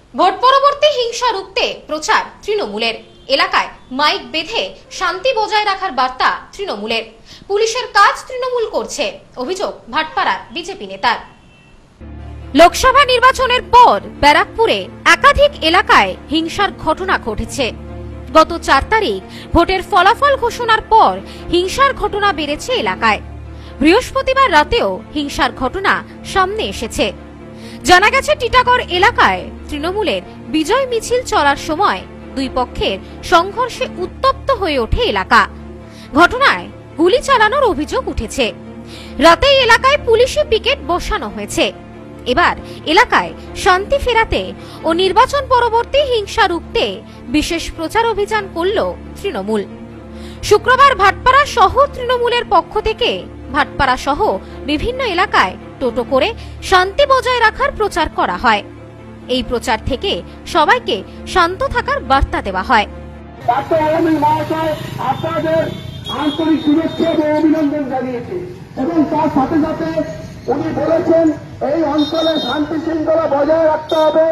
Vote পরবর্তী হিংসা রুখতে প্রচার তৃণমূলের। এলাকায় মাইক বেঁধে শান্তি বজায় রাখার বার্তা তৃণমূলের। পুলিশের কাজ তৃণমূল করছে, অভিযোগ ভাটপাড়ার বিজেপি নেতার। লোকসভা নির্বাচনের পর ব্যারাকপুরে একাধিক এলাকায় হিংসার ঘটনা ঘটেছে। গত 4 তারিখ ভোটের ফলাফল ঘোষণার পর হিংসার ঘটনা বেড়েছে এলাকায়। বৃহস্পতিবার রাতেও হিংসার ঘটনা সামনে এসেছে। জানা গেছে, টিটাগড় এলাকায় তৃণমূলের বিজয় মিছিল চলার সময় দুই পক্ষের সংঘর্ষে উত্তপ্ত হয়ে ওঠে এলাকা। ঘটনায় গুলি চালানোর অভিযোগ উঠেছে। রাতেই এলাকায় পুলিশি পিকেট বসানো হয়েছে। এবার এলাকায় শান্তি ফেরাতে ও নির্বাচন পরবর্তী হিংসা রুখতে বিশেষ প্রচার অভিযান করল তৃণমূল। শুক্রবার ভাটপাড়া শহর তৃণমূলের পক্ষ থেকে ভাটপাড়া সহ বিভিন্ন এলাকায় টোটো করে শান্তি বজায় রাখার প্রচার করা হয়। এই প্রচার থেকে সবাইকে শান্ত থাকার বার্তা দেওয়া হয়। আপনাদের আন্তরিক শুভেচ্ছা ও অভিনন্দন জানিয়েছি এবং তার সাথে সাথে উনি বলেছেন এই অঞ্চলে শান্তি শৃঙ্খলা বজায় রাখতে হবে,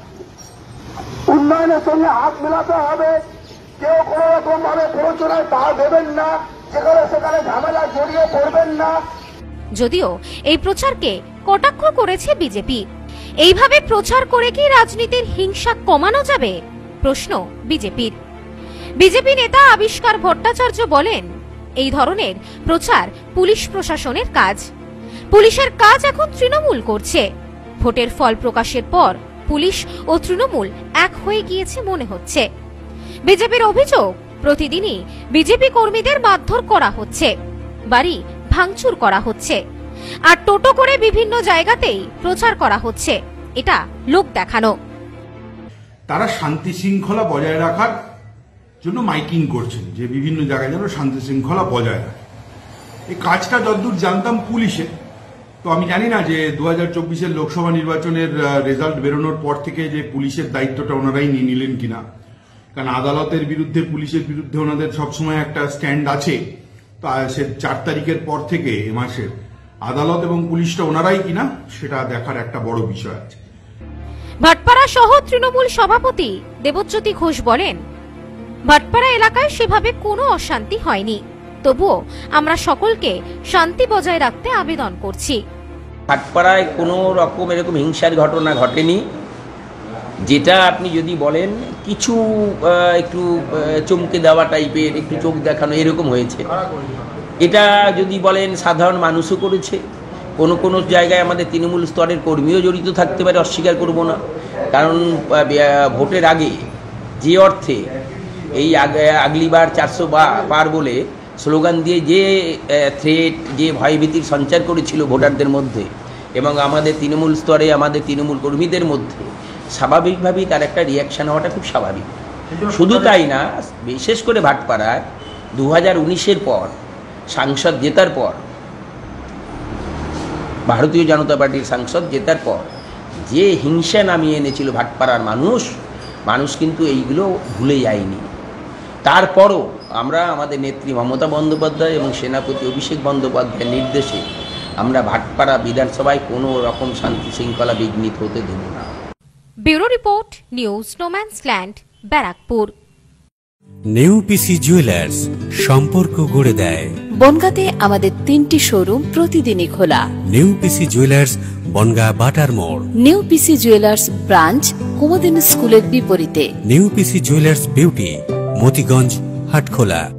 উন্নয়নের সঙ্গে হাত মেলাতে হবে, কেউ কোন রকম ভাবে প্ররোচনায় পা দেবেন না, যেখানে সেখানে ঝামেলা জড়িয়ে পড়বেন না। যদিও এই প্রচারকে কটাক্ষ করেছে বিজেপি। এইভাবে প্রচার করে কি রাজনীতির হিংসা কমানো যাবে, প্রশ্ন বিজেপির। বিজেপি নেতা আবিষ্কার ভট্টাচার্য বলেন, এই ধরনের প্রচার পুলিশ প্রশাসনের কাজ। পুলিশের কাজ এখন তৃণমূল করছে। ভোটের ফল প্রকাশের পর পুলিশ ও তৃণমূল এক হয়ে গিয়েছে মনে হচ্ছে। বিজেপির অভিযোগ, প্রতিদিনই বিজেপি কর্মীদের মারধর করা হচ্ছে, বাড়ি ভাঙচুর করা হচ্ছে, আর টোটো করে বিভিন্ন জায়গাতেই প্রচার করা হচ্ছে। এটা লোক দেখানো। তারা শান্তি শৃঙ্খলা বজায় রাখার জন্য মাইকিং করছেন, যে বিভিন্ন জায়গায় যেন শান্তি শৃঙ্খলা বজায় রাখে। এই কাজটা যতদূর জানতাম পুলিশের, তো আমি জানি না যে 2024-এর লোকসভা নির্বাচনের রেজাল্ট বেরোনোর পর থেকে যে পুলিশের দায়িত্বটা ওনারাই নিয়ে নিলেন কিনা, কারণ আদালতের বিরুদ্ধে পুলিশের বিরুদ্ধে ওনাদের সবসময় একটা স্ট্যান্ড আছে। তো সে 4 তারিখের পর থেকে এ মাসের আদালত এবং পুলিশটা ওনারাই কিনা সেটা দেখার একটা বড় বিষয় আছে। ভাটপাড়া সহ তৃণমূল সভাপতি দেবজ্যোতি ঘোষ বলেন, ভাটপাড়া এলাকায় সেভাবে কোনো অশান্তি হয়নি, তবুও আমরা সকলকে শান্তি বজায় রাখতে আবেদন করছি। ভাটপাড়ায় কোনো রকম এরকম হিংসার ঘটনা ঘটেনি। যেটা আপনি যদি বলেন কিছু একটু চমকে দেওয়া টাইপের, একটু চোখ দেখানো এরকম হয়েছে, এটা যদি বলেন সাধারণ মানুষও করেছে। কোনো কোনো জায়গায় আমাদের তৃণমূল স্তরের কর্মীও জড়িত থাকতে পারে, অস্বীকার করব না। কারণ ভোটের আগে যে অর্থে এই আগলিবার 400 পার বলে স্লোগান দিয়ে যে থ্রেট, যে ভয়ভীতির সঞ্চার করেছিল ভোটারদের মধ্যে এবং আমাদের তৃণমূল স্তরে আমাদের তৃণমূল কর্মীদের মধ্যে, স্বাভাবিকভাবেই তার একটা রিয়াকশান হওয়াটা খুব স্বাভাবিক। শুধু তাই না, বিশেষ করে ভাটপাড়ায় 2019-এর পর সাংসদ জেতার পর, ভারতীয় জনতা পার্টির সাংসদ জেতার পর যে হিংসা নামিয়ে এনেছিল ভাটপাড়ার মানুষ কিন্তু এইগুলো ভুলে যায়নি। তারপরও আমরা আমাদের নেত্রী মমতা বন্দ্যোপাধ্যায় এবং সেনাপতি অভিষেক বন্দ্যোপাধ্যায়ের নির্দেশে আমরা ভাটপাড়া বিধানসভায় কোনো রকম শান্তি শৃঙ্খলা বিঘ্নিত হতে দেব না। Bureau report, news no man's land, Barrackpore. নেউপিসি জুয়েলার্স, সম্পর্ক গড়ে দেয়। বনগাঁতে আমাদের 3টি শোরুম প্রতিদিনই খোলা। নেউপিসি জুয়েলার্স, বনগাঁ বাটার মোড়। নেউপিসি জুয়েলার্স ব্রাঞ্চ, কুমদিন স্কুলের বিপরীতে। নেউপিসি জুয়েলার্স বিউটি, মতিগঞ্জ, হাটখোলা।